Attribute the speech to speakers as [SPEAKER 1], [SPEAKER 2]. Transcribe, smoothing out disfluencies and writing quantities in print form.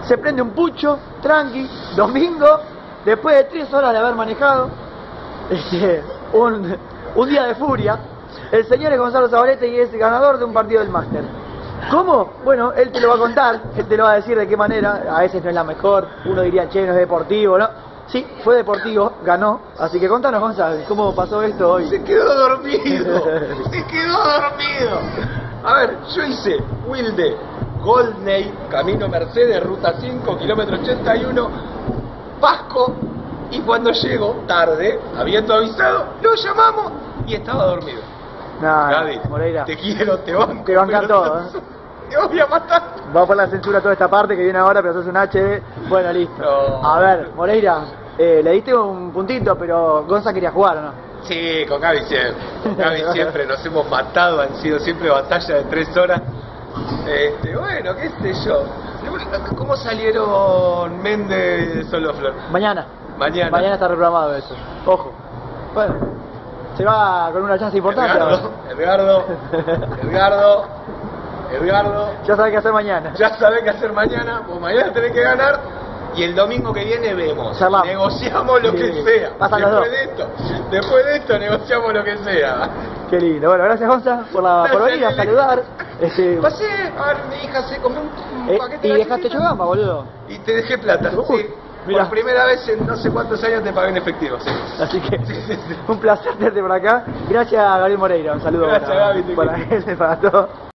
[SPEAKER 1] se prende un pucho, tranqui, domingo, después de 3 horas de haber manejado, un día de furia. El señor es Gonzalo Zabaleta y es ganador de un partido del máster. ¿Cómo? Bueno, él te lo va a contar, él te lo va a decir de qué manera. A veces no es la mejor, uno diría, che, no es deportivo, ¿no? Sí, fue deportivo, ganó. Así que contanos, Gonzalo, ¿cómo pasó esto hoy?
[SPEAKER 2] Se quedó dormido, se quedó dormido. A ver, yo hice Wilde, Goldney, Camino Mercedes, Ruta 5, kilómetro 81, Pasco, y cuando llego, tarde, habiendo avisado, lo llamamos y estaba dormido.
[SPEAKER 1] Nah,
[SPEAKER 2] Gaby,
[SPEAKER 1] Moreira,
[SPEAKER 2] te quiero, te banco.
[SPEAKER 1] te banca
[SPEAKER 2] pero
[SPEAKER 1] todo, ¿eh?
[SPEAKER 2] Te voy a matar.
[SPEAKER 1] Vamos por la censura toda esta parte que viene ahora, pero sos un HD. Bueno, listo.
[SPEAKER 2] No.
[SPEAKER 1] A ver, Moreira, le diste un puntito, pero Gonza quería jugar, ¿o no?
[SPEAKER 2] Sí, con Gaby siempre. Con Gaby siempre nos hemos matado, han sido siempre batallas de 3 horas. Bueno, qué sé yo. ¿Cómo salieron Méndez de Soloflor?
[SPEAKER 1] Mañana.
[SPEAKER 2] Mañana.
[SPEAKER 1] Mañana está reprogramado eso. Ojo. Bueno, se va con una chance importante.
[SPEAKER 2] Edgardo.
[SPEAKER 1] Ya sabés qué hacer mañana.
[SPEAKER 2] Ya sabés qué hacer mañana. Vos mañana tenés que ganar. Y el domingo que viene vemos.
[SPEAKER 1] Charlamos.
[SPEAKER 2] Negociamos lo que sea.
[SPEAKER 1] Pasan los dos.
[SPEAKER 2] Después de esto negociamos lo que sea.
[SPEAKER 1] Qué lindo. Bueno, gracias, Gonza, por venir a saludar.
[SPEAKER 2] Pasé, a ver, mi hija se comió un paquete
[SPEAKER 1] y
[SPEAKER 2] de
[SPEAKER 1] dejaste
[SPEAKER 2] galletitas.
[SPEAKER 1] Chogamba, boludo.
[SPEAKER 2] Y te dejé plata. Sí.
[SPEAKER 1] Mirá.
[SPEAKER 2] Por primera vez en no sé cuántos años te pagué en efectivo. Sí.
[SPEAKER 1] Así que un placer tenerte por acá. Gracias, Gabriel Moreira. Un saludo
[SPEAKER 2] Gracias, Gaby, te
[SPEAKER 1] para él y para todos.